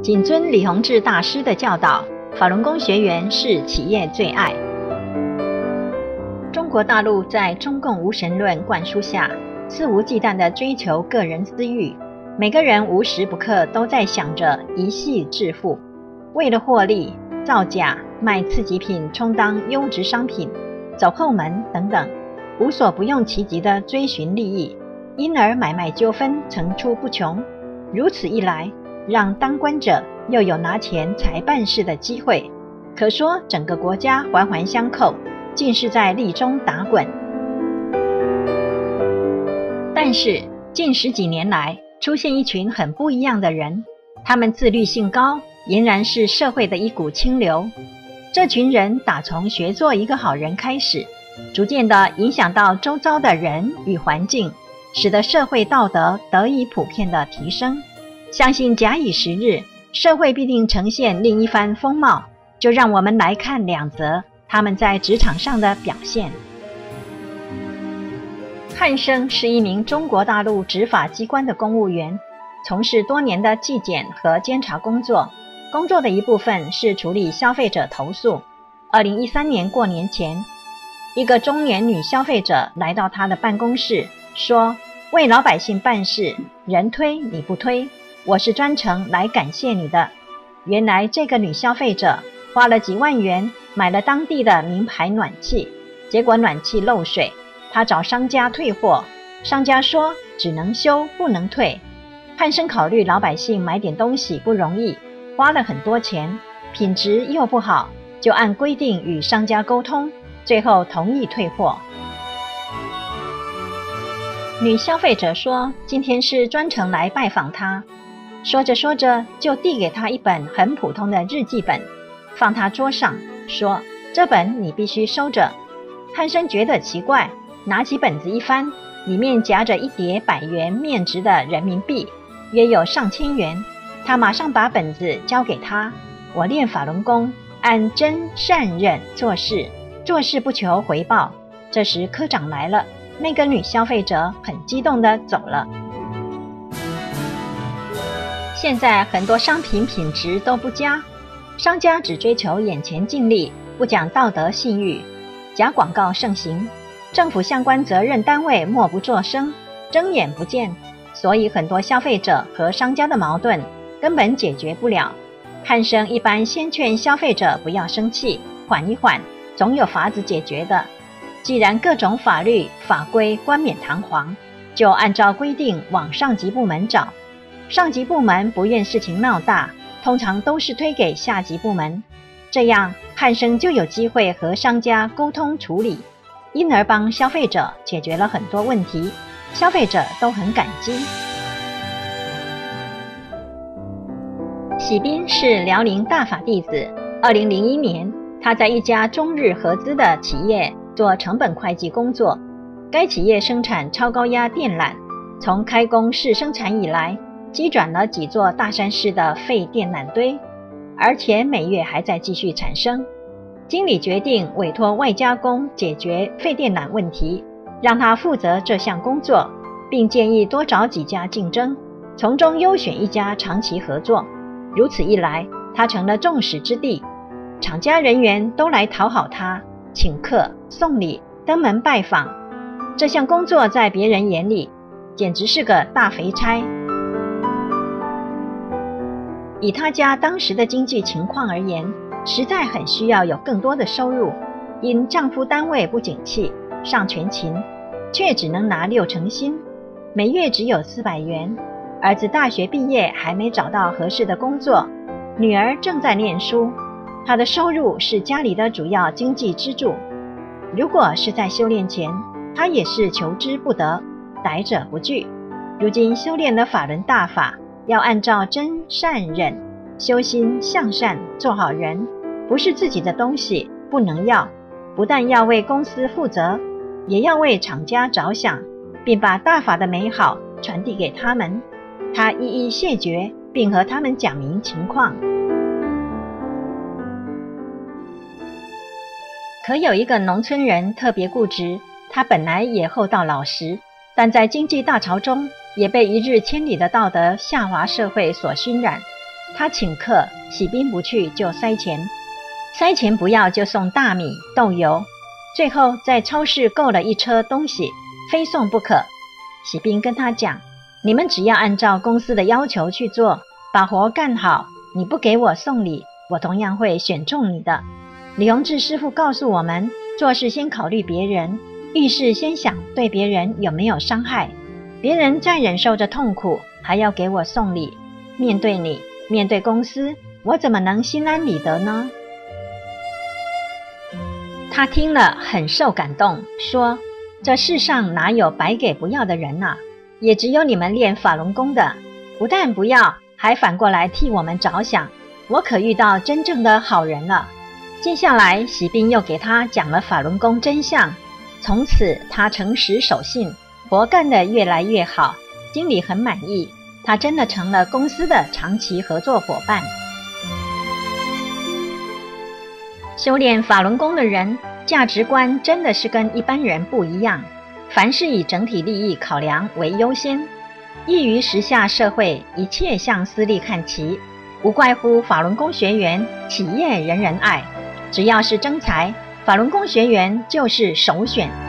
谨遵李洪志大师的教导，法轮功学员是企业最爱。中国大陆在中共无神论灌输下，肆无忌惮地追求个人私欲，每个人无时不刻都在想着一夕致富，为了获利，造假、卖次级品充当优质商品，走后门等等，无所不用其极地追寻利益，因而买卖纠纷层出不穷。如此一来，让当官者又有拿钱财办事的机会，可说整个国家环环相扣，尽是在利中打滚。但是近10几年来，出现一群很不一样的人，他们自律性高，俨然是社会的一股清流。这群人打从学做一个好人开始，逐渐地影响到周遭的人与环境，使得社会道德得以普遍的提升。相信假以时日，社会必定呈现另一番风貌。就让我们来看2则他们在职场上的表现。汉生是一名中国大陆执法机关的公务员，从事多年的纪检和监察工作，工作的一部分是处理消费者投诉。2013年过年前，一个中年女消费者来到他的办公室，说为老百姓办事，人推你不推，我是专程来感谢你的。原来这个女消费者花了几万元买了当地的名牌暖气，结果暖气漏水，她找商家退货，商家说只能修不能退。汉生考虑老百姓买点东西不容易，花了很多钱，品质又不好，就按规定与商家沟通，最后同意退货。女消费者说今天是专程来拜访他，说着说着就递给他一本很普通的日记本，放他桌上，说这本你必须收着。汉生觉得奇怪，拿起本子一翻，里面夹着一叠100元面值的人民币，约有上千元。他马上把本子交给他，我练法轮功，按真善忍做事，做事不求回报。这时科长来了，那个女消费者很激动地走了。现在很多商品品质都不佳，商家只追求眼前净利，不讲道德信誉，假广告盛行，政府相关责任单位默不作声，睁眼不见，所以很多消费者和商家的矛盾根本解决不了。汉生一般先劝消费者不要生气，缓一缓，总有法子解决的。既然各种法律法规冠冕堂皇，就按照规定往上级部门找。上级部门不愿事情闹大，通常都是推给下级部门，这样汉生就有机会和商家沟通处理，因而帮消费者解决了很多问题，消费者都很感激。喜斌是辽宁大法弟子，2001年他在一家中日合资的企业做成本会计工作，该企业生产超高压电缆，从开工试生产以来，机转了几座大山式的废电缆堆，而且每月还在继续产生。经理决定委托外加工解决废电缆问题，让他负责这项工作，并建议多找几家竞争，从中优选一家长期合作。如此一来，他成了众矢之的，厂家人员都来讨好他，请客送礼，登门拜访。这项工作在别人眼里简直是个大肥差。以他家当时的经济情况而言，实在很需要有更多的收入，因丈夫单位不景气，上全勤，却只能拿60%薪，每月只有400元。儿子大学毕业还没找到合适的工作，女儿正在念书，他的收入是家里的主要经济支柱。如果是在修炼前，他也是求之不得，逮者不拒。如今修炼了法轮大法，要按照真善忍，修心向善，做好人，不是自己的东西不能要，不但要为公司负责，也要为厂家着想，并把大法的美好传递给他们。他一一谢绝，并和他们讲明情况。可有一个农村人特别固执，他本来也厚道老实，但在经济大潮中也被一日千里的道德下滑社会所熏染。 他请客，喜宾不去就塞钱，塞钱不要就送大米、豆油，最后在超市购了一车东西，非送不可。喜宾跟他讲，你们只要按照公司的要求去做，把活干好，你不给我送礼，我同样会选中你的。李洪志师傅告诉我们，做事先考虑别人，遇事先想对别人有没有伤害，别人在忍受着痛苦，还要给我送礼，面对你，面对公司，我怎么能心安理得呢？他听了很受感动，说，这世上哪有白给不要的人啊，也只有你们练法轮功的，不但不要，还反过来替我们着想，我可遇到真正的好人了。接下来喜宾又给他讲了法轮功真相，从此他诚实守信，活干得越来越好，经理很满意，他真的成了公司的长期合作伙伴。修炼法轮功的人，价值观真的是跟一般人不一样，凡事以整体利益考量为优先，易于时下社会一切向私利看齐，无怪乎法轮功学员企业人人爱，只要是征才，法轮功学员就是首选。